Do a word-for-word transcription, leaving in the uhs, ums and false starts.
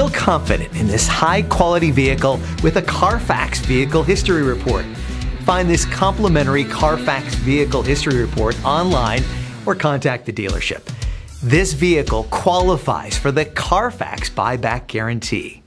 Feel confident in this high-quality vehicle with a Carfax Vehicle History Report. Find this complimentary Carfax Vehicle History Report online or contact the dealership. This vehicle qualifies for the Carfax Buyback Guarantee.